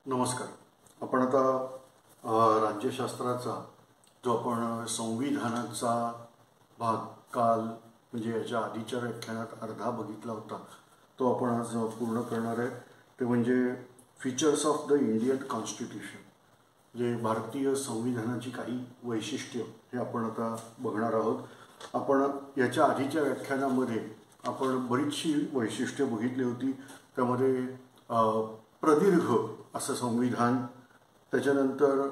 नमस्कार. आपण आता राज्यशास्त्राचा जो आपण संविधानाचा भाग काल म्हणजे याच्या आधीच्या व्याख्यानात अर्धा बघितला होता तो आपण आज पूर्ण करणार आहे. ते म्हणजे features of the Indian constitution, जे भारतीय संविधानाची काही वैशिष्ट्य हे आपण आता बघणार आहोत. आपण याच्या आधीच्या व्याख्यानामध्ये आपण बरीचशी वैशिष्ट्ये बघितली होती. त्यामध्ये प्रदीर्घ असं संविधान, त्याच्यानंतर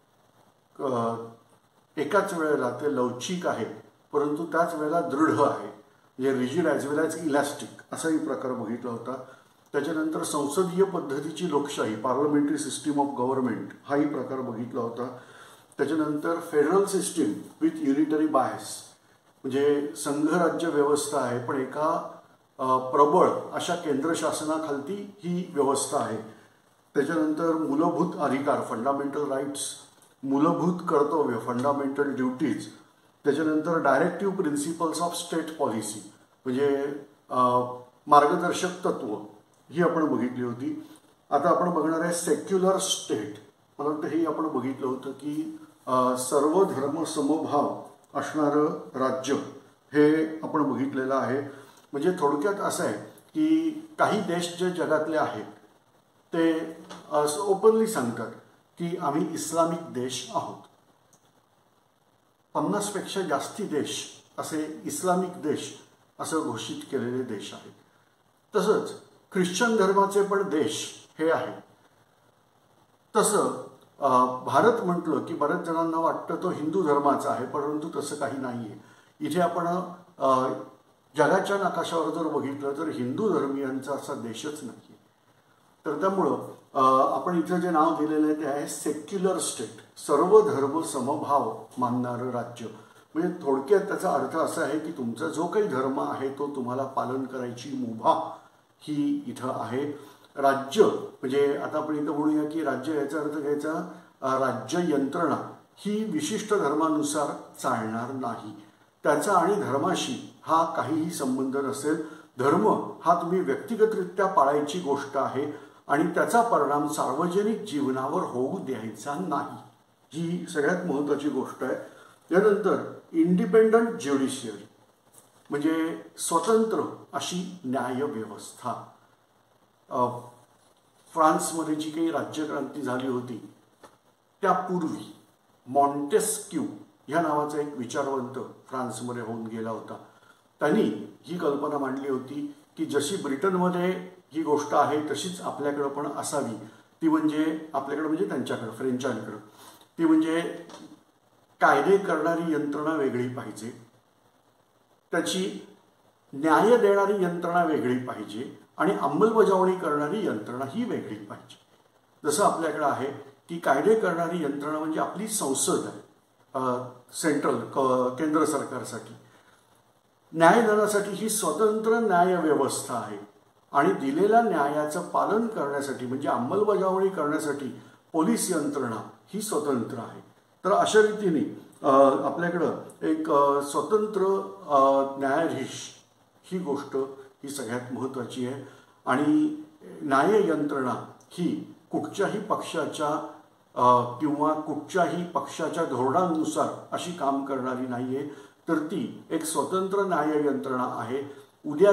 एकाच वेळेला ते लवचिक आहे परंतु त्याच वेळेला दृढ आहे, म्हणजे rigid as well as elastic असाही प्रकार बघितला होता. त्याच्यानंतर संसदीय पद्धतीची लोकशाही, पार्लमेंटरी सिस्टीम ऑफ गव्हर्नमेंट हाही प्रकार बघितला होता. त्याच्यानंतर federal system with unitary bias, म्हणजे संघराज्य व्यवस्था आहे पण एका प्रबळ अशा केंद्र शासनाखालती ही व्यवस्था आहे. त्याच्यानंतर मूलभूत अधिकार, फंडामेंटल राईट्स, मूलभूत कर्तव्य, फंडामेंटल ड्युटीज. त्याच्यानंतर directive principles of state policy, म्हणजे मार्गदर्शक तत्व ही आपण बघितली होती. आता आपण बघणार आहे सेक्युलर स्टेट. मला वाटतं हे आपण बघितलं होतं की सर्व धर्म समभाव असणारं राज्य हे आपण बघितलेलं आहे. म्हणजे थोडक्यात असं आहे की काही देश जे जगातले आहेत ते असं ओपनली सांगतात की आम्ही इस्लामिक देश आहोत. 50पेक्षा जास्ती देश असे इस्लामिक देश असं घोषित केलेले देश आहेत. तसंच ख्रिश्चन धर्माचे पण देश हे आहेत. तसं भारत म्हटलं की बऱ्याच जणांना वाटतं तो हिंदू धर्माचा आहे, परंतु तसं काही नाही आहे. इथे आपण जगाच्या नकाशावर जर बघितलं तर हिंदू धर्मियांचा असा देशच नाही. तर त्यामुळं आपण इथं जे नाव दिलेलं आहे ते आहे सेक्युलर स्टेट, सर्व धर्म समभाव मानणारं राज्य. म्हणजे थोडक्यात त्याचा अर्थ असा आहे की तुमचा जो काही धर्म आहे तो तुम्हाला पालन करायची मुभा ही इथं आहे. राज्य म्हणजे आता आपण इथं म्हणूया की राज्य याचा अर्थ घ्यायचा राज्य यंत्रणा ही विशिष्ट धर्मानुसार चालणार नाही. त्याचा आणि धर्माशी हा काहीही संबंध नसेल. धर्म हा तुम्ही व्यक्तिगतरित्या पाळायची गोष्ट आहे आणि त्याचा परिणाम सार्वजनिक जीवनावर होऊ द्यायचा नाही, ही सगळ्यात महत्त्वाची गोष्ट आहे. यानंतर इंडिपेंडंट ज्युडिशियरी, म्हणजे स्वतंत्र अशी न्यायव्यवस्था. फ्रान्समध्ये जी काही राज्यक्रांती झाली होती त्यापूर्वी मॉन्टेस्क्यू ह्या नावाचा एक विचारवंत फ्रान्समध्ये होऊन गेला होता. त्यांनी ही कल्पना मांडली होती की जशी ब्रिटनमध्ये ही गोष्ट आहे तशीच आपल्याकडं पण असावी. ती म्हणजे आपल्याकडं म्हणजे त्यांच्याकडं फ्रेंचांकडं ती म्हणजे कायदे करणारी यंत्रणा वेगळी पाहिजे, त्याची न्याय देणारी यंत्रणा वेगळी पाहिजे आणि अंमलबजावणी करणारी यंत्रणा ही वेगळी पाहिजे. जसं आपल्याकडं आहे की कायदे करणारी यंत्रणा म्हणजे आपली संसद आहे, सेंट्रल केंद्र सरकारसाठी. न्यायदानासाठी ही स्वतंत्र न्यायव्यवस्था आहे आणि दिलेल्या न्यायाचं पालन करण्यासाठी म्हणजे अंमलबजावणी करण्यासाठी पोलीस यंत्रणा ही स्वतंत्र आहे. तर अशा रीतीने आपल्याकडं एक स्वतंत्र न्यायाधीश ही गोष्ट ही सगळ्यात महत्त्वाची आहे. आणि न्याय यंत्रणा ही कुठच्याही पक्षाच्या किंवा कुठच्याही पक्षाच्या धोरणानुसार अशी काम करणारी नाही आहे, तर ती एक स्वतंत्र न्याय यंत्रणा आहे. उद्या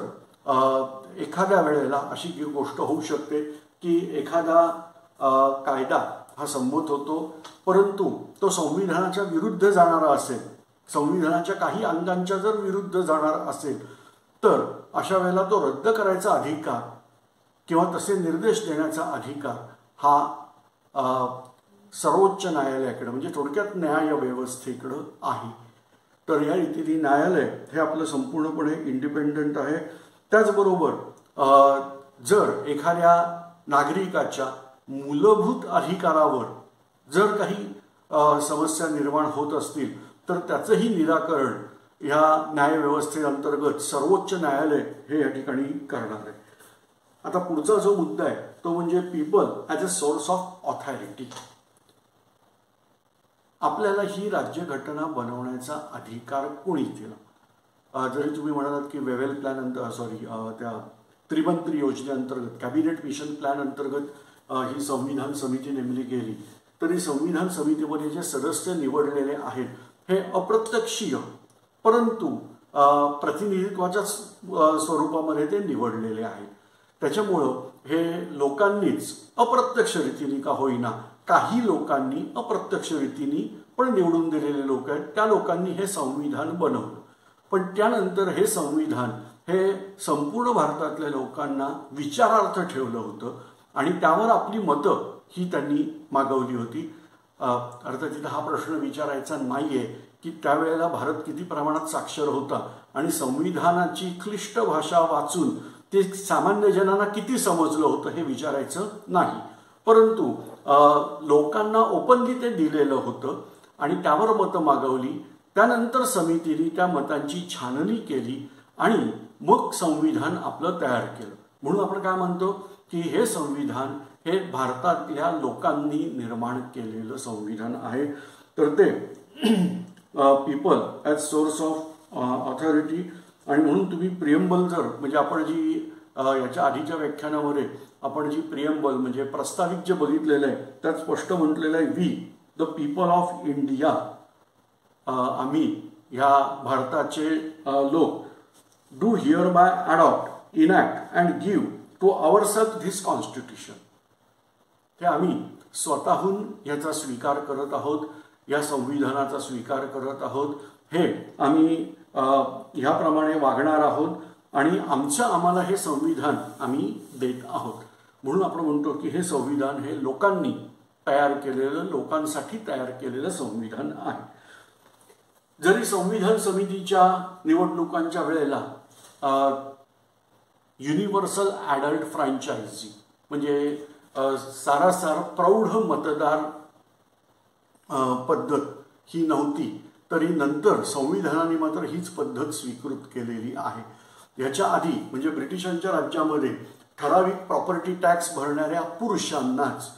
जर एखाद्या वेळेला अशी गोष्ट होऊ शकते की एखादा कायदा हा संमत होतो परंतु तो संविधानाच्या विरुद्ध जाणारा असेल, संविधानाच्या काही अंगांच्या जर विरुद्ध जाणार असेल तर अशा वेळेला तो रद्द करायचा अधिकार किंवा तसे निर्देश देण्याचा अधिकार हा सर्वोच्च न्यायालयाकडे म्हणजे थोडक्यात न्यायव्यवस्थेकडं आहे. तर या रीतीने न्यायालय हे आपलं संपूर्णपणे इंडिपेंडंट आहे. त्याचबरोबर जर एखाद्या नागरिकाच्या मूलभूत अधिकारावर जर काही समस्या निर्माण होत असतील तर त्याचंही निराकरण ह्या न्यायव्यवस्थेअंतर्गत सर्वोच्च न्यायालय हे या ठिकाणी करणार आहे. आता पुढचा जो मुद्दा आहे तो म्हणजे people as a source of authority. आपल्याला ही राज्यघटना बनवण्याचा अधिकार कोणी दिला? जरी तुम्ही म्हणालात की वेव्हेल प्लॅन त्या त्रिमंत्री योजनेअंतर्गत, कॅबिनेट मिशन प्लॅन अंतर्गत ही संविधान समिती नेमली गेली, तरी संविधान समितीमध्ये जे सदस्य निवडलेले आहेत हे अप्रत्यक्षीय परंतु प्रतिनिधित्वाच्या स्वरूपामध्ये ते निवडलेले आहेत. त्याच्यामुळं हे लोकांनीच अप्रत्यक्ष रीतीने का होईना, काही लोकांनी अप्रत्यक्ष रीतीने पण निवडून दिलेले लोक आहेत, त्या लोकांनी हे संविधान बनवलं. पण त्यानंतर हे संविधान हे संपूर्ण भारतातल्या लोकांना विचारार्थ ठेवलं होतं आणि त्यावर आपली मतं ही त्यांनी मागवली होती. अर्थात तिथं हा प्रश्न विचारायचा नाहीये की त्यावेळेला भारत किती प्रमाणात साक्षर होता आणि संविधानाची क्लिष्ट भाषा वाचून ते सामान्य जनांना किती समजलं होतं हे विचारायचं नाही. परंतु लोकांना ओपनली ते दिलेलं होतं आणि त्यावर मतं मागवली. त्यानंतर समितीने त्या मतांची छाननी केली आणि मग संविधान आपलं तयार केलं. म्हणून आपण काय म्हणतो की हे संविधान हे भारतातल्या लोकांनी निर्माण केलेलं संविधान आहे. तर ते people as source of authority. आणि म्हणून तुम्ही प्रिएम्बल जर म्हणजे आपण जी याच्या आधीच्या व्याख्यानामध्ये आपण जी प्रिएम्बल म्हणजे प्रस्तावित जे बघितलेलं आहे त्यात स्पष्ट म्हटलेलं आहे we the people of India, आम्ही ह्या भारताचे लोक do hereby adopt enact and give to ourselves this constitution. हे आम्ही स्वतःहून याचा स्वीकार करत आहोत, या संविधानाचा स्वीकार करत आहोत. हे आम्ही ह्याप्रमाणे वागणार आहोत आणि आम्हाला हे संविधान आम्ही देत आहोत. म्हणून आपण म्हणतो की हे संविधान हे लोकांनी तयार केलेलं, लोकांसाठी तयार केलेलं संविधान आहे. जरी संविधान समितीच्या निवडणुकांच्या वेळेला युनिव्हर्सल ॲडल्ट फ्रँचायझी म्हणजे सारासार प्रौढ मतदार पद्धत ही नव्हती, तरी नंतर संविधानाने मात्र हीच पद्धत स्वीकृत केलेली आहे. याच्या आधी म्हणजे ब्रिटिशांच्या राज्यामध्ये ठराविक प्रॉपर्टी टॅक्स भरणाऱ्या पुरुषांनाच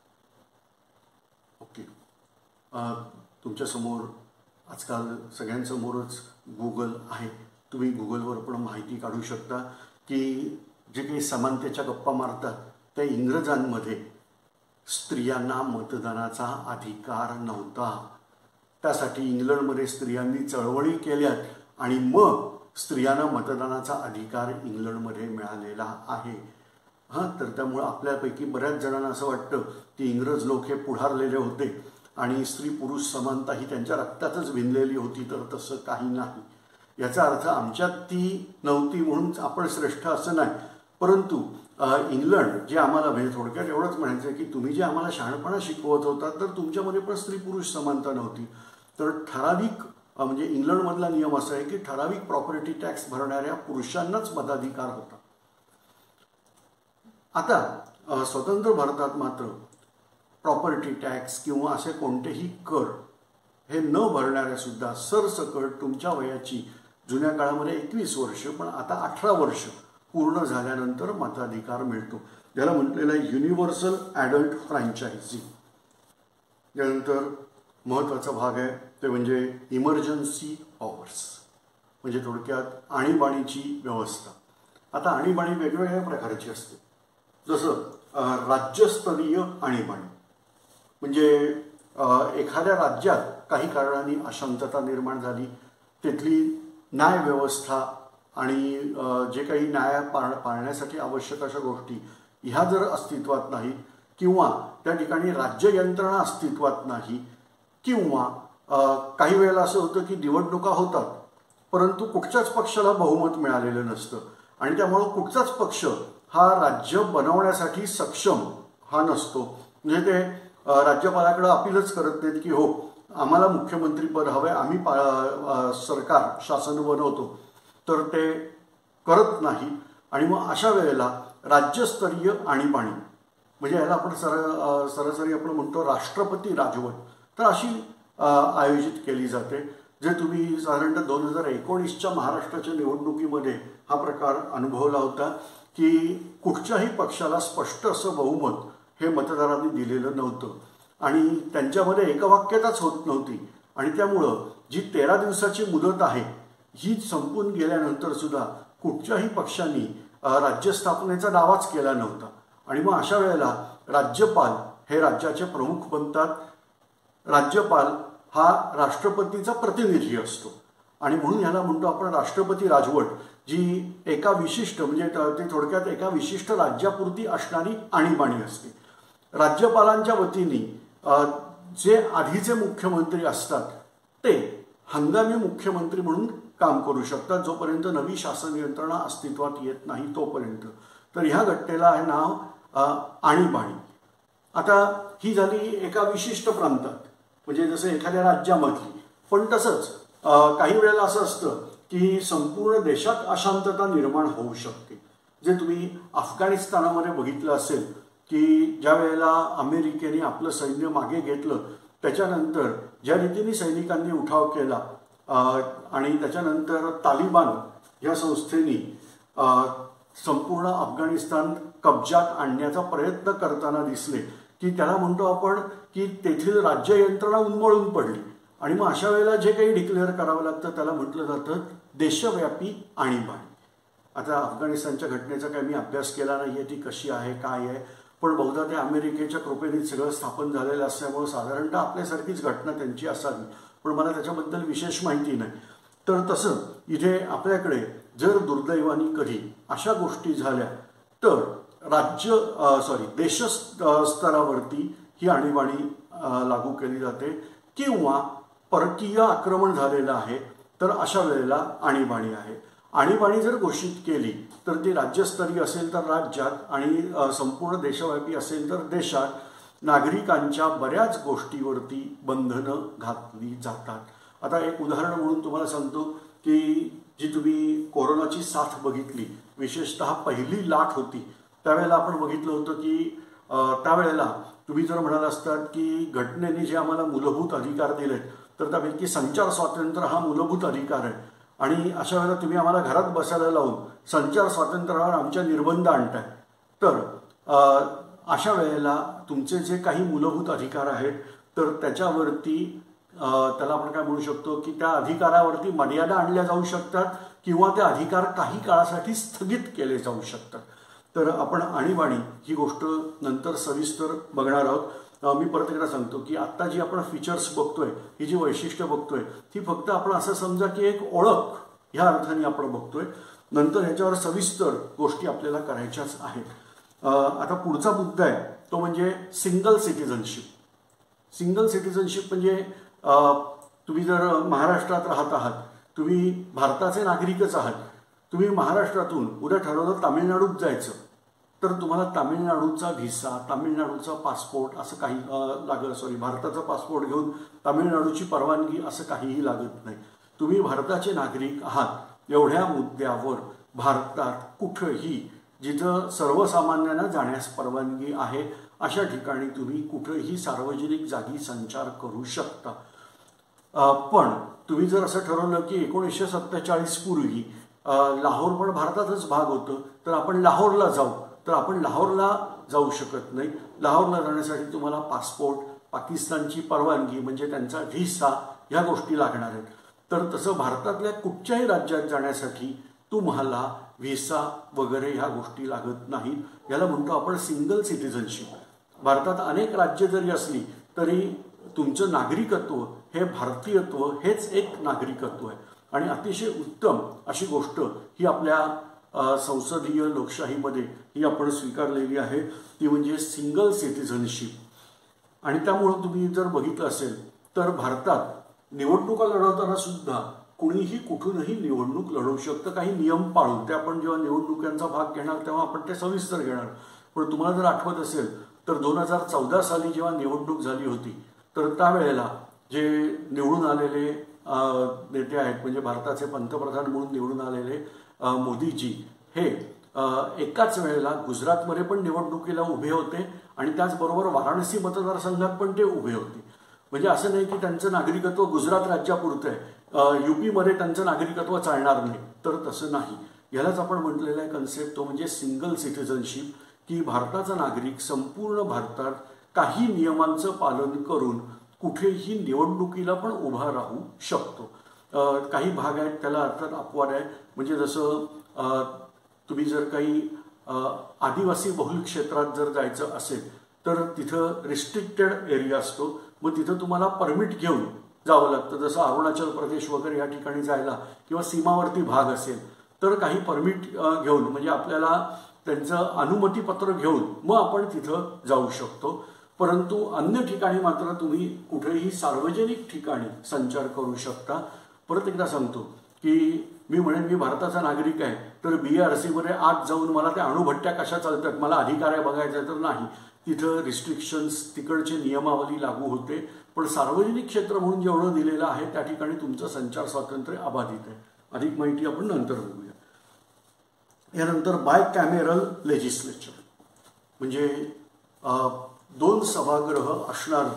तुमच्यासमोर आजकाल सगळ्यांसमोरच गुगल आहे, तुम्ही गुगलवर पण माहिती काढू शकता की जे काही समानतेच्या गप्पा मारतात त्या इंग्रजांमध्ये स्त्रियांना मतदानाचा अधिकार नव्हता. त्यासाठी इंग्लंडमध्ये स्त्रियांनी चळवळी केल्यात आणि मग स्त्रियांना मतदानाचा अधिकार इंग्लंडमध्ये मिळालेला आहे. तर त्यामुळे आपल्यापैकी बऱ्याच जणांना असं वाटतं की इंग्रज लोक हे पुढारलेले होते आणि स्त्री पुरुष समानता ही त्यांच्या रक्तातच भिनलेली होती, तर तसं काही नाही. याचा अर्थ आमच्यात ती नव्हती म्हणून आपण श्रेष्ठ असं नाही. परंतु इंग्लंड जे आम्हाला म्हणजे थोडक्यात एवढंच म्हणायचं की तुम्ही जे आम्हाला शहाणपणा शिकवत होता तर तुमच्यामध्ये पण स्त्री पुरुष समानता नव्हती. तर ठराविक म्हणजे इंग्लंडमधला नियम असा आहे की ठराविक प्रॉपर्टी टॅक्स भरणाऱ्या पुरुषांनाच मताधिकार होता. आता स्वतंत्र भारतात मात्र प्रॉपर्टी टॅक्स किंवा असे कोणतेही कर हे न भरणाऱ्या सुद्धा सरसकट तुमच्या वयाची जुन्या काळामध्ये 21 वर्ष पण आता 18 वर्ष पूर्ण झाल्यानंतर मताधिकार मिळतो. ज्याला म्हटलेलं आहे युनिव्हर्सल ॲडल्ट फ्रँचायझी. त्यानंतर महत्त्वाचा भाग आहे ते म्हणजे इमर्जन्सी पॉवर्स म्हणजे थोडक्यात आणीबाणीची व्यवस्था. आता आणीबाणी वेगवेगळ्या प्रकारची असते. जसं राज्यस्तरीय आणीबाणी म्हणजे एखाद्या राज्यात काही कारणांनी अशांतता निर्माण झाली, तिथली न्यायव्यवस्था आणि जे काही न्याय पाळण्यासाठी आवश्यक अशा गोष्टी ह्या जर अस्तित्वात नाही किंवा त्या ठिकाणी राज्य यंत्रणा अस्तित्वात नाही किंवा काही वेळेला असं होतं की निवडणुका होतात परंतु कुठच्याच पक्षाला बहुमत मिळालेलं नसतं आणि त्यामुळं कुठचाच पक्ष हा राज्य बनवण्यासाठी सक्षम हा नसतो. म्हणजे ते राज्यपालाकडे अपीलच करत नाहीत की हो आम्हाला मुख्यमंत्रीपद हवंय, आम्ही सरकार शासन बनवतो, तर ते करत नाही. आणि मग अशा वेळेला राज्यस्तरीय आणीबाणी म्हणजे याला आपण सरासरी आपण म्हणतो राष्ट्रपती राजवट, तर अशी आयोजित केली जाते. जे तुम्ही साधारणतः 2019च्या महाराष्ट्राच्या निवडणुकीमध्ये हा प्रकार अनुभवला होता की कुठच्याही पक्षाला स्पष्ट असं बहुमत हे मतदारांनी दिलेलं नव्हतं आणि त्यांच्यामध्ये एकवाक्यताच होत नव्हती आणि त्यामुळं जी 13 दिवसाची मुदत आहे ही संपून गेल्यानंतर सुद्धा कुठच्याही पक्षांनी राज्य स्थापनेचा दावाच केला नव्हता. आणि मग अशा वेळेला राज्यपाल हे राज्याचे प्रमुख बनतात. राज्यपाल हा राष्ट्रपतीचा प्रतिनिधी असतो आणि म्हणून ह्याला म्हणतो आपण राष्ट्रपती राजवट, जी एका विशिष्ट म्हणजे ते थोडक्यात एका विशिष्ट राज्यापुरती असणारी आणीबाणी असते. राज्यपालांच्या वतीने जे आधीचे मुख्यमंत्री असतात ते हंगामी मुख्यमंत्री म्हणून काम करू शकतात जोपर्यंत नवी शासन यंत्रणा अस्तित्वात येत नाही तोपर्यंत. तर ह्या घटनेला आहे नाव आणीबाणी. आता ही झाली एका विशिष्ट प्रांतात म्हणजे जसं एखाद्या राज्यामधली. पण तसंच काही वेळेला असं असतं की संपूर्ण देशात अशांतता निर्माण होऊ शकते. जे तुम्ही अफगाणिस्तानामध्ये बघितलं असेल की ज्या वेळेला अमेरिकेने आपलं सैन्य मागे घेतलं त्याच्यानंतर ज्या रीतीने सैनिकांनी उठाव केला आणि त्याच्यानंतर तालिबान या संस्थेने संपूर्ण अफगाणिस्तान कब्जात आणण्याचा प्रयत्न करताना दिसले की त्याला म्हणतो आपण की तेथील राज्य यंत्रणा उन्मळून पडली आणि मग अशा वेळेला जे काही डिक्लेअर करावं लागतं त्याला म्हटलं जातं देशव्यापी आणीबाणी. आता अफगाणिस्तानच्या घटनेचा काही मी अभ्यास केला नाही आहे, ती कशी आहे काय आहे, पण बहुधा ते अमेरिकेच्या कृपेने सगळं स्थापन झालेलं असल्यामुळे साधारणतः आपल्यासारखीच घटना त्यांची असावी, पण मला त्याच्याबद्दल विशेष माहिती नाही. तर तसं इथे आपल्याकडे जर दुर्दैवाने कधी अशा गोष्टी झाल्या तर देश स्तरावरती ही आणीबाणी लागू केली जाते किंवा परकीय आक्रमण झालेलं आहे तर अशा वेळेला आणीबाणी आहे. आणीबाणी जर घोषित केली तर ती राज्यस्तरीय असेल तर राज्यात आणि संपूर्ण देशव्यापी असेल तर देशात नागरिकांच्या बऱ्याच गोष्टीवरती बंधनं घातली जातात. आता एक उदाहरण म्हणून तुम्हाला सांगतो की जी तुम्ही कोरोनाची साथ बघितली, विशेषतः पहिली लाट होती त्यावेळेला आपण बघितलं होतं की त्यावेळेला तुम्ही जर म्हणाला असतात की घटनेने जे आम्हाला मूलभूत अधिकार दिलेत तर त्यापैकी संचार स्वातंत्र्य हा मूलभूत अधिकार आहे आणि अशा वेळेला तुम्ही आम्हाला घरात बसायला लावून संचार स्वातंत्र्यावर आमच्या निर्बंध आणताय, तर अशा वेळेला तुमचे जे काही मूलभूत अधिकार आहेत तर त्याच्यावरती त्याला आपण काय म्हणू शकतो की त्या अधिकारावरती मर्यादा आणल्या जाऊ शकतात किंवा ते अधिकार काही काळासाठी स्थगित केले जाऊ शकतात. तर आपण आणीबाणी ही गोष्ट नंतर सविस्तर बघणार आहोत. मी परत एकदा सांगतो की आत्ता जी आपण फीचर्स बघतोय, ही जी वैशिष्ट्य बघतोय ती फक्त आपण असं समजा की एक ओळख ह्या अर्थाने आपण बघतोय. नंतर ह्याच्यावर सविस्तर गोष्टी आपल्याला करायच्याच आहेत. आता पुढचा मुद्दा आहे तो म्हणजे सिंगल सिटिझनशिप. सिंगल सिटिझनशिप म्हणजे तुम्ही जर महाराष्ट्रात राहत आहात, तुम्ही भारताचे नागरिकच आहात, तुम्ही महाराष्ट्रातून उद्या ठरवलं तामिळनाडूत जायचं तर तुम्हाला तामिळनाडूचा व्हिसा, तामिळनाडूचा पासपोर्ट असं काही भारताचा पासपोर्ट घेऊन तामिळनाडूची परवानगी असं काहीही लागत नाही. तुम्ही भारताचे नागरिक आहात एवढ्या मुद्द्यावर भारतात कुठंही जिथं सर्वसामान्यांना जाण्यास परवानगी आहे अशा ठिकाणी तुम्ही कुठंही सार्वजनिक जागी संचार करू शकता. पण तुम्ही जर असं ठरवलं की 1947 पूर्वी लाहोर पण भारतातच भाग होतं तर आपण लाहोरला जाऊ, तर आपण लाहोरला जाऊ शकत नाही. लाहोरला जाण्यासाठी तुम्हाला पासपोर्ट, पाकिस्तानची परवानगी म्हणजे त्यांचा व्हिसा ह्या गोष्टी लागणार आहेत. तर तसं भारतातल्या कुठच्याही राज्यात जाण्यासाठी तुम्हाला व्हिसा वगैरे ह्या गोष्टी लागत नाहीत. याला म्हणतो आपण सिंगल सिटिझनशिप. भारतात अनेक राज्य जरी असली तरी तुमचं नागरिकत्व हे भारतीयत्व हेच एक नागरिकत्व आहे आणि अतिशय उत्तम अशी गोष्ट ही आपल्या संसदीय लोकशाहीमध्ये ही आपण स्वीकारलेली आहे, ती म्हणजे सिंगल सिटिझनशिप. आणि त्यामुळं तुम्ही जर बघितलं असेल तर भारतात निवडणुका लढवताना सुद्धा कुणीही कुठूनही निवडणूक लढवू शकतं, काही नियम पाळून. ते आपण जेव्हा निवडणुकांचा भाग घेणार तेव्हा आपण ते सविस्तर घेणार. पण तुम्हाला जर आठवत असेल तर 2014 साली जेव्हा निवडणूक झाली होती तर त्यावेळेला जे निवडून आलेले नेते आहेत म्हणजे भारताचे पंतप्रधान म्हणून निवडून आलेले मोदीजी हे एकाच वेळेला गुजरातमध्ये पण निवडणुकीला उभे होते आणि त्याचबरोबर वाराणसी मतदारसंघात पण ते उभे होते. म्हणजे असं नाही की त्यांचं नागरिकत्व गुजरात राज्यापुरतं आहे, UP-मध्ये त्यांचं नागरिकत्व चालणार नाही, तर तसं नाही. यालाच आपण म्हटलेलं आहे कन्सेप्ट तो म्हणजे सिंगल सिटिझनशिप, की भारताचा नागरिक संपूर्ण भारतात काही नियमांचं पालन करून कुठेही निवडणुकीला पण उभा राहू शकतो. काही भाग आहेत त्याला अर्थात अपवाद आहे. म्हणजे जसं तुम्ही जर काही आदिवासी बहुल क्षेत्रात जर जायचं असेल तर तिथं रिस्ट्रिक्टेड एरिया असतो, मग तिथं तुम्हाला परमिट घेऊन जावं लागतं. जसं अरुणाचल प्रदेश वगैरे या ठिकाणी जायला किंवा सीमावर्ती भाग असेल तर काही परमिट घेऊन म्हणजे आपल्याला त्यांचं अनुमतीपत्र घेऊन मग आपण तिथं जाऊ शकतो. परंतु अन्य ठिकाणी मात्र तुम्ही कुठेही सार्वजनिक ठिकाणी संचार करू शकता. परत एकदा सांगतो की मी म्हणेन मी भारताचा नागरिक आहे तर BRC मध्ये आत जाऊन मला त्या अणुभट्ट्या कशा चालतात मला अधिकार बघायचा तर नाही. तिथं रिस्ट्रिक्शन्स तिकडचे नियमावली लागू होते. पण सार्वजनिक क्षेत्र म्हणून जेवढं दिलेलं आहे त्या ठिकाणी तुमचं संचार स्वातंत्र्य अबाधित आहे. अधिक माहिती आपण नंतर बघूया. यानंतर बाय कॅमेरल लेजिस्लेचर म्हणजे 2 सभागृह असणार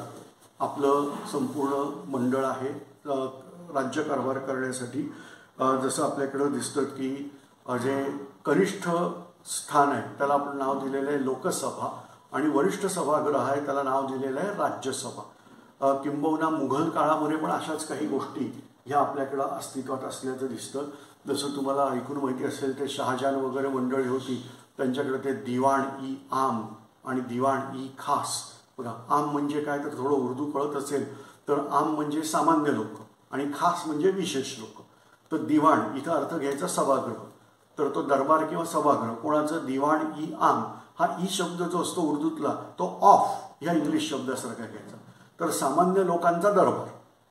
आपलं संपूर्ण मंडळ आहे राज्यकारभार करण्यासाठी. जसं आपल्याकडं दिसतं की जे कनिष्ठ स्थान आहे त्याला आपण नाव दिलेलं आहे लोकसभा आणि वरिष्ठ सभागृह आहे त्याला नाव दिलेलं आहे राज्यसभा. किंबहुना मुघल काळामध्ये पण अशाच काही गोष्टी ह्या आपल्याकडं अस्तित्वात असल्याचं दिसतं. जसं तुम्हाला ऐकून माहिती असेल ते शहाजहान वगैरे मंडळी होती त्यांच्याकडे ते दिवाण-ई आम आणि दिवाण-ई खास. बघा आम म्हणजे काय तर थोडं उर्दू कळत असेल तर आम म्हणजे सामान्य लोक आणि खास म्हणजे विशेष लोक. तर दिवाण इथं अर्थ घ्यायचा सभागृह तर तो दरबार किंवा सभागृह. कोणाचं दिवाण-ई आम हा ई शब्द जो असतो उर्दूतला तो ऑफ ह्या इंग्लिश शब्दासारखा घ्यायचा. तर सामान्य लोकांचा दरबार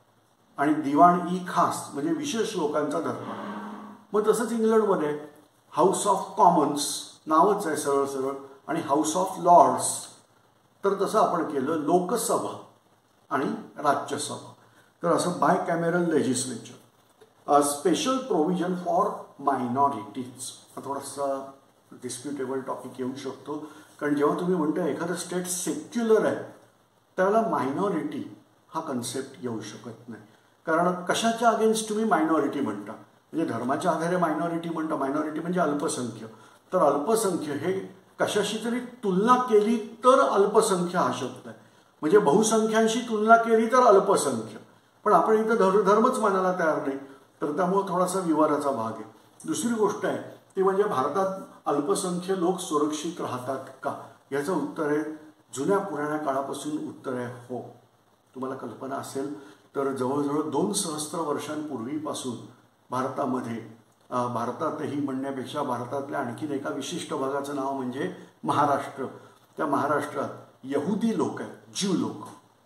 आणि दिवाण-ई खास म्हणजे विशेष लोकांचा दरबार. मग तसंच इंग्लंडमध्ये हाऊस ऑफ कॉमन्स नावच आहे सरळ सरळ आणि हाऊस ऑफ लॉर्ड्स. तर तसं आपण केलं लोकसभा आणि राज्यसभा. तर असं bicameral legislature. Special provision for minorities हा थोडासा डिस्प्युटेबल टॉपिक येऊ शकतो कारण जेव्हा तुम्ही म्हणता एखादं स्टेट सेक्युलर आहे त्यावेळेला मायनॉरिटी हा कन्सेप्ट येऊ शकत नाही. कारण कशाच्या अगेन्स्ट तुम्ही मायनॉरिटी म्हणता म्हणजे धर्माच्या आधारे मायनॉरिटी म्हणता. मायनॉरिटी म्हणजे अल्पसंख्य. तर अल्पसंख्य हे कशाशी तरी तुलना केली तर अल्पसंख्य हा शब्द आहे. म्हणजे बहुसंख्यांशी तुलना केली तर अल्पसंख्य. पण आपण इथं धर्मच मानायला तयार नाही तर त्यामुळे थोडासा विवादाचा भाग आहे. दुसरी गोष्ट आहे ती म्हणजे भारतात अल्पसंख्य लोक सुरक्षित राहतात का याचं उत्तर आहे जुन्या पुराण्या काळापासून उत्तर आहे हो. तुम्हाला कल्पना असेल तर जवळजवळ 2 सहस्त्र वर्षांपूर्वीपासून भारतामध्ये भारतातही म्हणण्यापेक्षा भारतातल्या आणखीन एका विशिष्ट भागाचं नाव म्हणजे महाराष्ट्र. त्या महाराष्ट्रात यहुदी लोक आहेत ज्यू लोक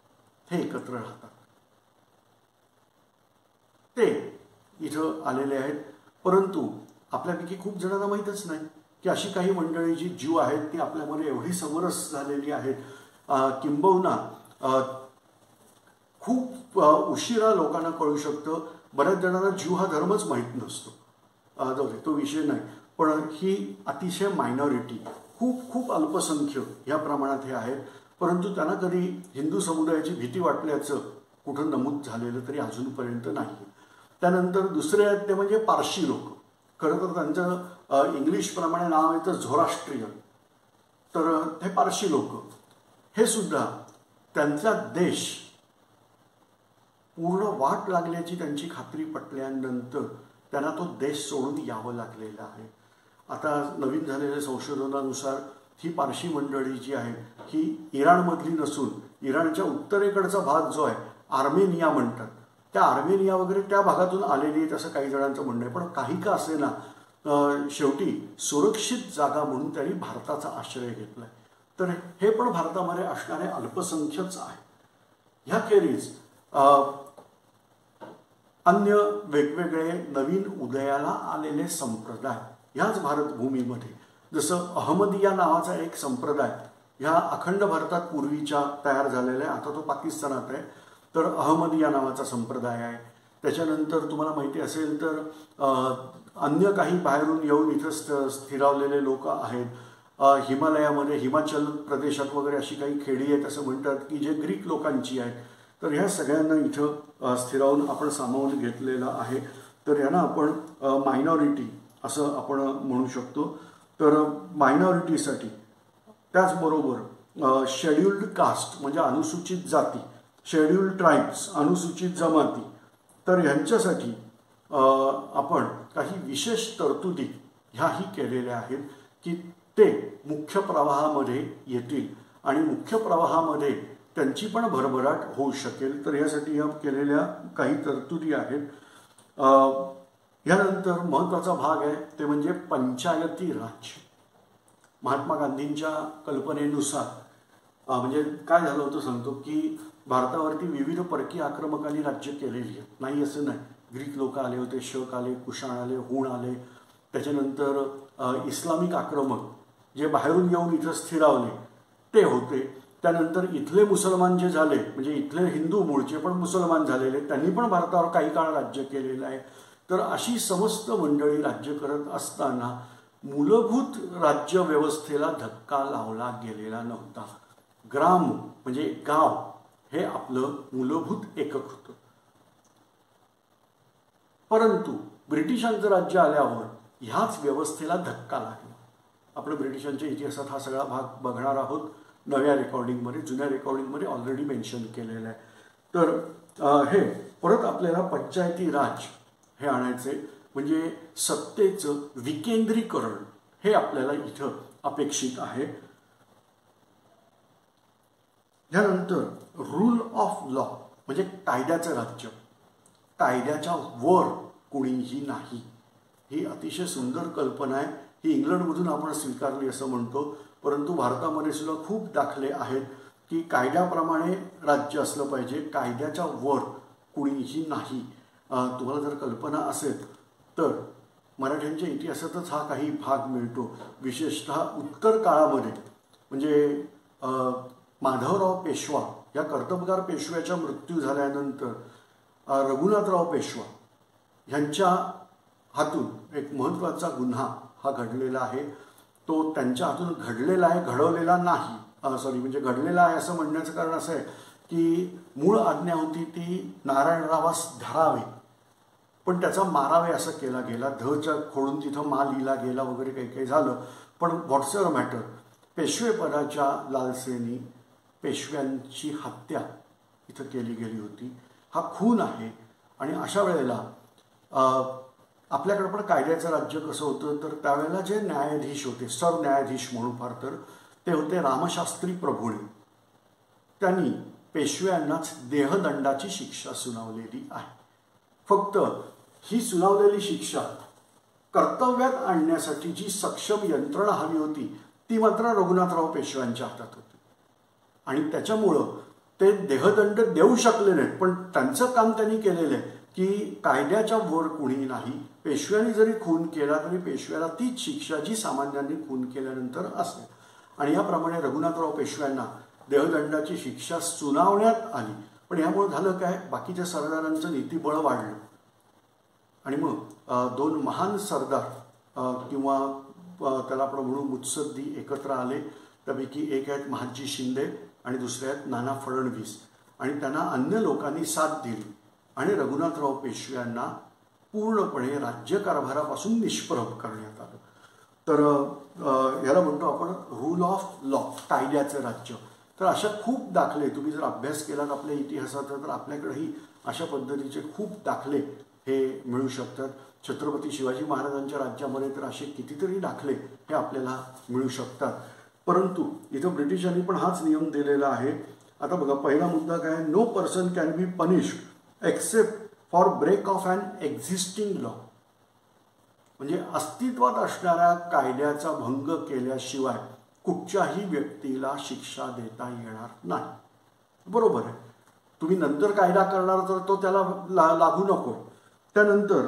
हे एकत्र राहतात. ते इथं आलेले आहेत. परंतु आपल्यापैकी खूप जणांना माहीतच नाही की अशी काही मंडळी जी ज्यू आहेत ती आपल्यामध्ये एवढी समरस झालेली आहेत. किंबहुना खूप उशिरा लोकांना कळू शकतं. बऱ्याच जणांना ज्यू हा धर्मच माहीत नसतो. जाऊ दे तो विषय नाही. पण ही अतिशय मायनॉरिटी खूप खूप अल्पसंख्य ह्या प्रमाणात हे आहेत. परंतु त्यांना कधी हिंदू समुदायाची भीती वाटल्याचं कुठं नमूद झालेलं तरी अजूनपर्यंत नाही. त्यानंतर दुसरे आहेत ते म्हणजे पारशी लोक. खरं तर त्यांचं इंग्लिशप्रमाणे नाव येतं झोराष्ट्रियन. तर हे पारशी लोक हे सुद्धा त्यांचा देश पूर्ण वाट लागल्याची त्यांची खात्री पटल्यानंतर त्यांना तो देश सोडून यावं लागलेलं आहे. आता नवीन झालेल्या संशोधनानुसार ही पारशी मंडळी जी आहे ही इराणमधली नसून इराणच्या उत्तरेकडचा भाग जो आहे आर्मेनिया म्हणतात त्या आर्मेनिया वगैरे त्या भागातून आलेली आहेत असं काही जणांचं म्हणणं आहे. पण काही का असेना शेवटी सुरक्षित जागा म्हणून त्यांनी भारताचा आश्रय घेतलाय. तर हे पण भारतामध्ये असणारे अल्पसंख्यच आहे. ह्याखेरीज अन्य वेगवेगळे नवीन उदयाला आलेले संप्रदाय ह्याच भारतभूमीमध्ये जसं अहमदिया नावाचा एक संप्रदाय ह्या अखंड भारतात पूर्वीच्या तयार झालेला आहे. आता तो पाकिस्तानात आहे. तर अहमदिया नावाचा संप्रदाय आहे. त्याच्यानंतर तुम्हाला माहिती असेल तर अन्य काही बाहेरून येऊन इथं स्थिरावलेले लोक आहेत. हिमालयामध्ये हिमाचल प्रदेशात वगैरे अशी काही खेडी आहेत असं म्हणतात की जे ग्रीक लोकांची आहेत. तर ह्या सगळ्यांना इथं स्थिरावून आपण सामावून घेतलेलं आहे. तर यांना आपण मायनॉरिटी असं आपण म्हणू शकतो. तर मायनॉरिटीसाठी त्याचबरोबर शेड्युल्ड कास्ट म्हणजे अनुसूचित जाती, शेड्युल्ड ट्राईब्स अनुसूचित जमाती, तर ह्यांच्यासाठी आपण काही विशेष तरतुदी ह्याही केलेल्या आहेत की ते मुख्य प्रवाहामध्ये येतील आणि मुख्य प्रवाहामध्ये त्यांची पण भरभराट होऊ शकेल. तर यासाठी या केलेल्या काही तरतुदी आहेत. यानंतर महत्त्वाचा भाग आहे ते म्हणजे पंचायती राज. महात्मा गांधींच्या कल्पनेनुसार म्हणजे काय झालं होतं सांगतो की भारतावरती विविध परकीय आक्रमकांनी राज्य केलेली आहेत, नाही असं नाही. ग्रीक लोक आले होते, शक आले, कुशाण आले, हुण आले. त्याच्यानंतर इस्लामिक आक्रमक जे बाहेरून येऊन इथं स्थिरावले ते होते. त्यानंतर इथले मुसलमान जे झाले म्हणजे इथले हिंदू मूळचे पण मुसलमान झालेले त्यांनी पण भारतावर काही काळ राज्य केलेलं आहे. तर अशी समस्त मंडळी राज्य करत असताना मूलभूत राज्य व्यवस्थेला धक्का लावला गेलेला नव्हता. ग्राम म्हणजे गाव हे आपलं मूलभूत एकक होतं. परंतु ब्रिटिशांचं राज्य आल्यावर ह्याच व्यवस्थेला धक्का लागला. आपण ब्रिटिशांच्या इतिहासात हा सगळा भाग बघणार आहोत नव्या रेकॉर्डिंगमध्ये. जुन्या रेकॉर्डिंगमध्ये ऑलरेडी मेन्शन केलेलं आहे. तर हे परत आपल्याला पंचायती राज हे आणायचे म्हणजे सत्तेचं विकेंद्रीकरण हे आपल्याला इथं अपेक्षित आहे. यानंतर रूल ऑफ लॉ म्हणजे कायद्याचं राज्य. कायद्याच्या वर कोणीही नाही. ही अतिशय सुंदर कल्पना आहे. ही इंग्लंडमधून आपण स्वीकारली असं म्हणतो, परंतु भारतामध्ये सुद्धा खूप दाखले आहेत की कायद्याप्रमाणे राज्य असलं पाहिजे, कायद्याच्या वर कुणीही नाही. तुम्हाला जर कल्पना असेल तर मराठ्यांच्या इतिहासातच हा काही भाग मिळतो. विशेषतः उत्तर काळामध्ये म्हणजे माधवराव पेशवा या कर्तबगार पेशव्याच्या मृत्यू झाल्यानंतर रघुनाथराव पेशवा यांच्या हातून एक महत्त्वाचा गुन्हा हा घडलेला आहे. तो त्यांच्या हातून घडलेला आहे, घडवलेला नाही. म्हणजे घडलेला आहे असं म्हणण्याचं कारण असं आहे की मूळ आज्ञा होती ती नारायणरावास धरावे, पण त्याचा मारावे असं केला गेला. धच्या खोडून तिथं मा लिहिला गेला वगैरे काही काही झालं. पण व्हॉट्सएव्हर मॅटर, पेशवेपदाच्या लालसेनी पेशव्यांची हत्या इथं केली गेली होती. हा खून आहे. आणि अशा वेळेला आपल्याकडे पण कायद्याचं राज्य कसं होतं तर त्यावेळेला जे न्यायाधीश होते, सरन्यायाधीश म्हणून फार तर ते होते रामशास्त्री प्रभुणे. त्यांनी पेशव्यांनाच देहदंडाची शिक्षा सुनावलेली आहे. फक्त ही सुनावलेली शिक्षा कर्तव्यात आणण्यासाठी जी सक्षम यंत्रणा हवी होती ती मात्र रघुनाथराव पेशव्यांच्या हातात होती. आणि त्याच्यामुळं ते देहदंड देऊ शकले नाहीत. पण त्यांचं काम त्यांनी केलेलं आहे की कायद्याच्या वर कुणी नाही. पेशव्यांनी जरी खून केला तरी पेशव्याला तीच शिक्षा जी सामान्यांनी खून केल्यानंतर असेल. आणि याप्रमाणे रघुनाथराव पेशव्यांना देहदंडाची शिक्षा सुनावण्यात आली. पण यामुळे झालं काय, बाकीच्या सरदारांचं नीतिबळ वाढलं आणि मग दोन महान सरदार किंवा त्याला आपण म्हणू मुत्सद्दी एकत्र आले. त्यापैकी एक आहेत महादजी शिंदे आणि दुसरे आहेत नाना फडणवीस. आणि त्यांना अन्य लोकांनी साथ दिली आणि रघुनाथराव पेशव्यांना पूर्णपणे राज्यकारभारापासून निष्प्रभ करण्यात आलं. तर याला म्हणतो आपण रूल ऑफ लॉ, कायद्याचं राज्य. तर अशा खूप दाखले तुम्ही जर अभ्यास केलात आपल्या इतिहासाचा तर आपल्याकडेही अशा पद्धतीचे खूप दाखले हे मिळू शकतात. छत्रपती शिवाजी महाराजांच्या राज्यामध्ये तर असे कितीतरी दाखले हे आपल्याला मिळू शकतात. परंतु इथं ब्रिटिशांनी पण हाच नियम दिलेला आहे. आता बघा पहिला मुद्दा काय, no person can be punished except for breach of an existing law. म्हणजे अस्तित्वात असणाऱ्या कायद्याचा भंग केल्याशिवाय कुठच्याही व्यक्तीला शिक्षा देता येणार नाही. बरोबर आहे. तुम्ही नंतर कायदा करणार तर तो त्याला लागू नको. त्यानंतर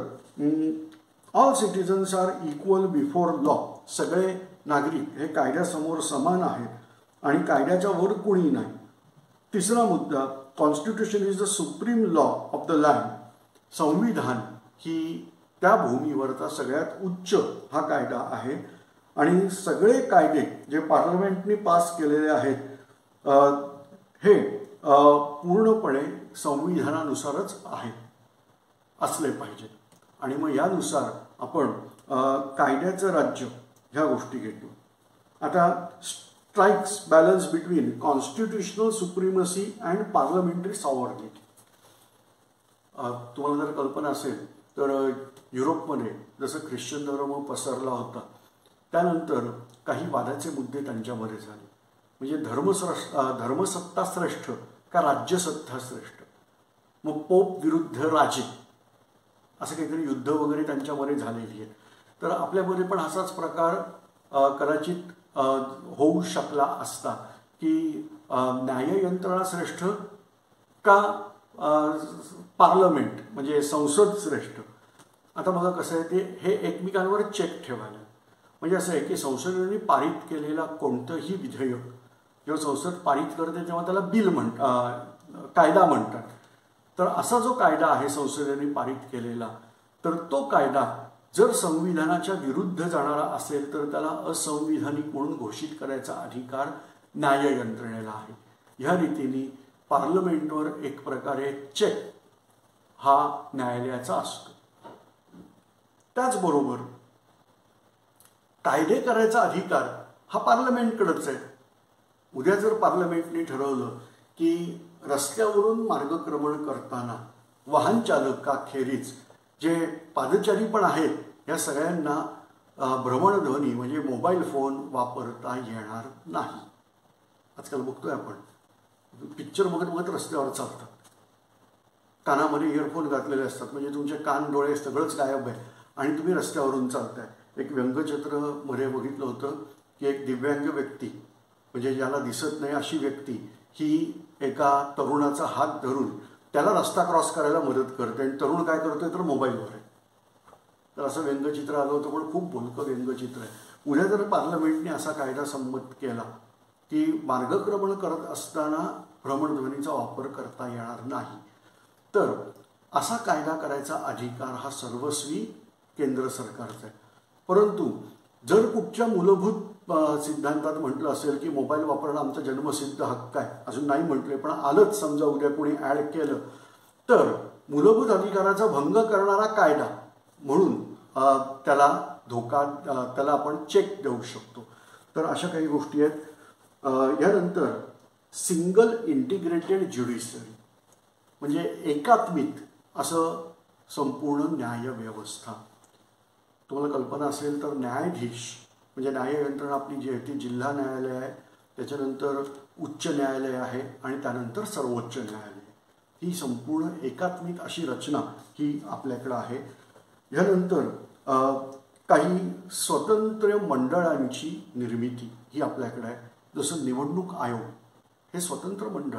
all citizens are equal before law. सगळे नागरिक हे कायद्यासमोर समान आहेत आणि कायद्याच्या वर कोणी नाही. तिसरा मुद्दा, constitution is the supreme law of the land. संविधान ही त्या भूमीवरचा सगळ्यात उच्च हा कायदा आहे आणि सगळे कायदे जे पार्लमेंटनी पास केलेले आहेत हे पूर्णपणे संविधानानुसारच आहेत, असले पाहिजे. आणि मग यानुसार आपण कायद्याचं राज्य ह्या गोष्टी घेतो. आता strikes balance between constitutional supremacy and parliamentary sovereignty. तुम्हाला जर कल्पना असेल तर युरोपमध्ये जसं ख्रिश्चन धर्म पसरला होता त्यानंतर काही वादाचे मुद्दे त्यांच्यामध्ये झाले. म्हणजे धर्मसत्ता श्रेष्ठ का राज्यसत्ता श्रेष्ठ. मग पोप विरुद्ध राजे असं काहीतरी युद्ध वगैरे त्यांच्यामध्ये झालेली आहे. तर आपल्यामध्ये पण असाच प्रकार कदाचित होऊ शकला असता की न्याययंत्रणा श्रेष्ठ का पार्लमेंट म्हणजे संसद श्रेष्ठ. आता बघा कसं आहे ते हे एकमेकांवर चेक ठेवायला. म्हणजे असं आहे की संसदेने पारित केलेला कोणतंही विधेयक जेव्हा संसद पारित करते तेव्हा त्याला बिल कायदा म्हणतात. तर असा जो कायदा आहे संसदेने पारित केलेला तर तो कायदा जर संविधानाच्या विरुद्ध जाणारा असेल तर त्याला असंविधानिक म्हणून घोषित करायचा अधिकार न्याययंत्रणेला आहे. ह्या रीतीने पार्लमेंटवर एक प्रकारे चेक हा न्यायालयाचा असतो. त्याचबरोबर कायदे करायचा अधिकार हा पार्लमेंटकडेच आहे. उद्या जर पार्लमेंटने ठरवलं की रस्त्यावरून मार्गक्रमण करताना वाहन चालकाखेरीज जे पादचारी पण आहेत या सगळ्यांना भ्रमणध्वनी म्हणजे मोबाईल फोन वापरता येणार नाही. आजकाल बघतोय आपण पिक्चर बघत बघत रस्त्यावर चालतात, कानामध्ये इयरफोन घातलेले असतात म्हणजे तुमचे कान डोळे सगळंच गायब आहे आणि तुम्ही रस्त्यावरून चालताय. एक व्यंगचित्र मध्ये बघितलं होतं की एक दिव्यांग व्यक्ती म्हणजे ज्याला दिसत नाही अशी व्यक्ती ही एका तरुणाचा हात धरून त्याला रस्ता क्रॉस करायला मदत करते आणि तरुण काय करतोय तर मोबाईलवर आहे. तर असं व्यंगचित्र आलं होतं पण खूप बोलकं व्यंगचित्र आहे. उद्या जर पार्लमेंटने असा कायदा संमत केला की मार्गक्रमण करत असताना भ्रमणध्वनीचा वापर करता येणार नाही तर असा कायदा करायचा अधिकार हा सर्वस्वी केंद्र सरकारचा आहे. परंतु जर कुठच्या मूलभूत सिद्धांतात म्हटलं असेल की मोबाईल वापरणं आमचा जन्मसिद्ध हक्क आहे, अजून नाही म्हटले पण आलंच समजा उद्या कोणी ॲड केलं तर मूलभूत अधिकाराचा भंग करणारा कायदा म्हणून त्याला त्याला आपण चेक देऊ शकतो. तर अशा काही गोष्टी आहेत. यानंतर सिंगल इंटिग्रेटेड ज्युडिशरी म्हणजे एकात्मिक असं संपूर्ण न्यायव्यवस्था. तुम्हाला कल्पना असेल तर न्यायाधीश म्हणजे न्याययंत्रणा आपली जी आहे ती जिल्हा न्यायालय आहे, त्याच्यानंतर उच्च न्यायालय आहे आणि त्यानंतर सर्वोच्च न्यायालय. ही संपूर्ण एकात्मिक अशी रचना ही आपल्याकडं आहे. ह्यानंतर काही स्वतंत्र मंडळांची निर्मिती ही आपल्याकडे आहे. जसं निवडणूक आयोग हे स्वतंत्र मंडळ,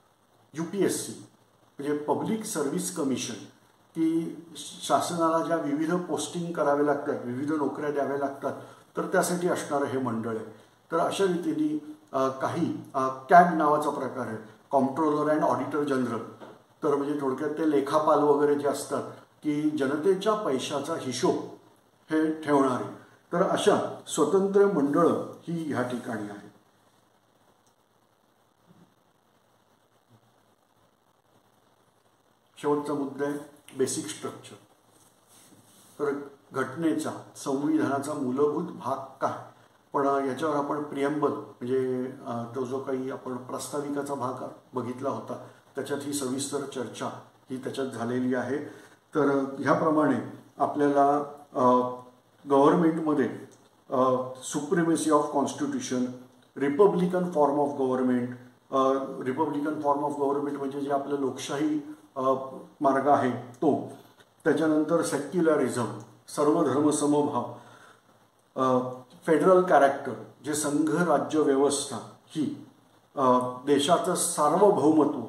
UPSC म्हणजे पब्लिक सर्व्हिस कमिशन की शासनाला ज्या विविध पोस्टिंग करावे लागतात, विविध नोकऱ्या द्याव्या लागतात तर त्यासाठी असणारं हे मंडळ आहे. तर अशा रीतीने काही कॅग नावाचा प्रकार आहे, कॉम्प्ट्रोलर अँड ऑडिटर जनरल. तर म्हणजे थोडक्यात ते लेखापाल वगैरे जे असतात की जनतेच्या पैशाचा हिशोब हे ठेवणारे. तर अशा स्वतंत्र मंडळं ही ह्या ठिकाणी आहेत. शेवटचा मुद्दा आहे बेसिक स्ट्रक्चर. तर घटनेचा संविधानाचा मूलभूत भाग काय, पण याच्यावर आपण प्रिएम्बल म्हणजे तो जो काही आपण प्रस्ताविकाचा भाग बघितला होता त्याच्यात ही सविस्तर चर्चा ही त्याच्यात झालेली आहे. तर ह्याप्रमाणे आपल्याला गव्हर्नमेंटमध्ये supremacy of constitution, republican form of government, republican form of government म्हणजे जे आपलं लोकशाही मार्ग आहे तो, त्याच्यानंतर सेक्युलरिझम सर्वधर्म समभाव, फेडरल कॅरेक्टर जे संघ राज्य व्यवस्था ही, देशाचं सार्वभौमत्व,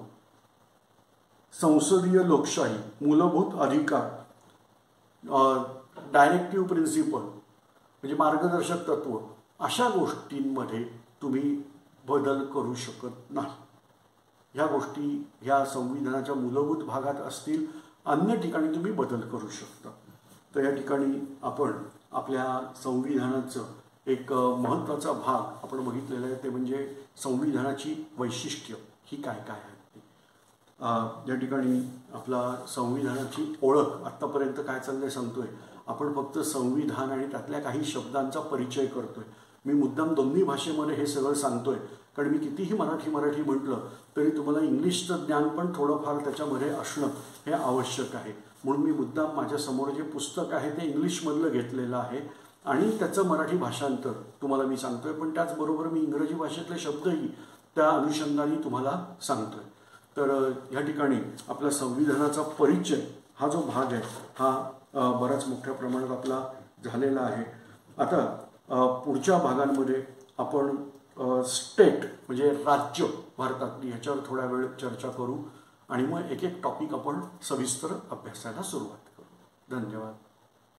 संसदीय लोकशाही, मूलभूत अधिकार, डायरेक्टिव्ह प्रिन्सिपल म्हणजे मार्गदर्शक तत्व, अशा गोष्टींमध्ये तुम्ही बदल करू शकत नाही. ह्या गोष्टी ह्या संविधानाच्या मूलभूत भागात असतील, अन्य ठिकाणी तुम्ही बदल करू शकता. तर या ठिकाणी आपण आपल्या संविधानाचं एक महत्त्वाचा भाग आपण बघितलेला आहे ते म्हणजे संविधानाची वैशिष्ट्य ही काय काय आहेत. या ठिकाणी आपला संविधानाची ओळख आत्तापर्यंत काय चाललंय सांगतोय आपण, फक्त संविधान आणि त्यातल्या काही शब्दांचा परिचय करतोय. मी मुद्दाम दोन्ही भाषेमध्ये हे सगळं सांगतोय कारण मी कितीही मराठी म्हटलं तरी तुम्हाला इंग्लिशचं ज्ञान पण थोडंफार त्याच्यामध्ये असणं हे आवश्यक आहे. म्हणून मी मुद्दाम माझ्यासमोर जे पुस्तक आहे ते इंग्लिशमधलं घेतलेलं आहे आणि त्याचं मराठी भाषांतर तुम्हाला मी सांगतोय, पण त्याचबरोबर मी इंग्रजी भाषेतले शब्दही त्या अनुषंगाने तुम्हाला सांगतोय. तर या ठिकाणी आपल्या संविधानाचा परिचय हा जो भाग आहे हा बराच मोठ्या प्रमाणात आपला झालेला आहे. आता पुढच्या भागांमध्ये आपण स्टेट म्हणजे राज्य भारतातली ह्याच्यावर थोडा वेळ चर्चा करू आणि मग एक एक टॉपिक आपण सविस्तर अभ्यासायला सुरुवात करू. धन्यवाद.